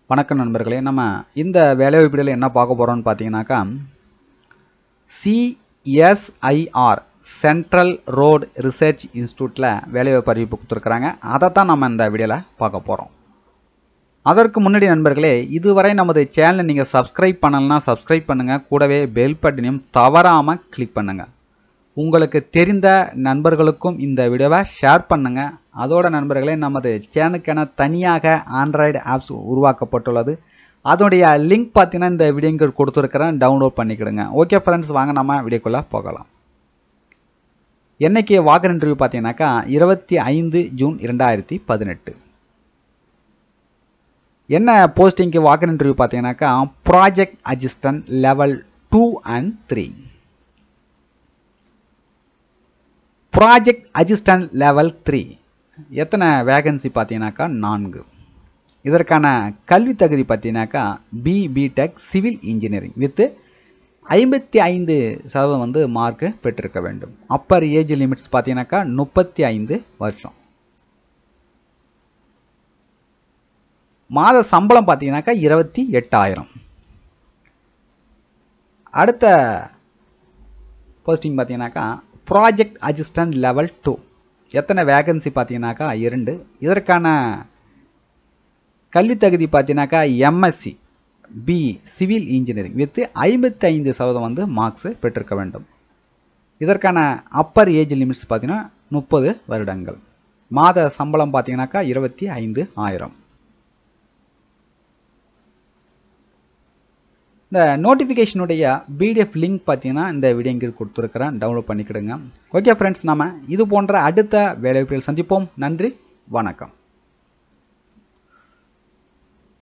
வணக்கம் நண்பர்களே. நம்ம இந்த வேலைவாய்ப்புகளில் என்ன பார்க்க போகிறோம்னு பார்த்தீங்கன்னாக்கா, சிஎஸ்ஐஆர் சென்ட்ரல் ரோடு ரிசர்ச் இன்ஸ்டியூட்டில் வேலைவாய்ப்பு அறிவிப்பு கொடுத்துருக்குறாங்க. அதை தான் நம்ம இந்த வீடியோவில் பார்க்க போகிறோம். அதற்கு முன்னாடி நண்பர்களே, இதுவரை நமது சேனலை நீங்கள் சப்ஸ்கிரைப் பண்ணலைன்னா சப்ஸ்கிரைப் பண்ணுங்கள். கூடவே பெல் பட்டனையும் தவறாமல் கிளிக் பண்ணுங்கள். உங்களுக்கு தெரிந்த நண்பர்களுக்கும் இந்த வீடியோவை ஷேர் பண்ணுங்கள். அதோட நண்பர்களே, நமது சேனலுக்கென தனியாக ஆண்ட்ராய்டு ஆப்ஸ் உருவாக்கப்பட்டுள்ளது. அதோடைய லிங்க் பார்த்தீங்கன்னா இந்த வீடியோக்கு கொடுத்துருக்கிறேன், டவுன்லோட் பண்ணிக்கிடுங்க. ஓகே ஃப்ரெண்ட்ஸ், வாங்க நம்ம வீடியோக்குள்ளே போகலாம். என்னைக்கு வாக்கர் இன்டர்வியூ பார்த்தீங்கன்னாக்கா 25 ஜூன் 2018. என்ன போஸ்டிங்க்கு வாக்கர் இன்டர்வியூ பார்த்தீங்கன்னாக்கா project assistant level 2 and 3. Project assistant level 3 எத்தனை வேகன்சி பார்த்தீங்கன்னாக்கா 4. இதற்கான கல்வி தகுதி பார்த்தீங்கன்னாக்கா BTech civil engineering with 55% mark பெற்றிருக்க வேண்டும். அப்பர் ஏஜ் லிமிட்ஸ் பார்த்தீங்கன்னாக்கா 35 வருஷம். மாத சம்பளம் பார்த்தீங்கன்னாக்கா 28,000. அடுத்த போஸ்டிங் பார்த்தீங்கன்னாக்கா ப்ராஜெக்ட் அசிஸ்டன்ட் லெவல் 2 எத்தனை வேகன்சி பார்த்தீங்கன்னாக்கா 2. இதற்கான கல்வி தகுதி பார்த்தீங்கன்னாக்கா MSc B civil engineering with 55% marks பெற்றிருக்க வேண்டும். இதற்கான அப்பர் ஏஜ் லிமிட்ஸ் பார்த்தீங்கன்னா 30 வருடங்கள். மாத சம்பளம் பார்த்தீங்கன்னாக்கா 25,000. இந்த நோட்டிஃபிகேஷனுடைய பிடிஎஃப் லிங்க் பார்த்தீங்கன்னா இந்த வீடியோ இங்கே கொடுத்துருக்கிறேன், டவுன்லோட் பண்ணிக்கிடுங்க. ஓகே ஃப்ரெண்ட்ஸ், நம்ம இது போன்ற அடுத்த வேலைவாய்ப்புகள் சந்திப்போம். நன்றி, வணக்கம்.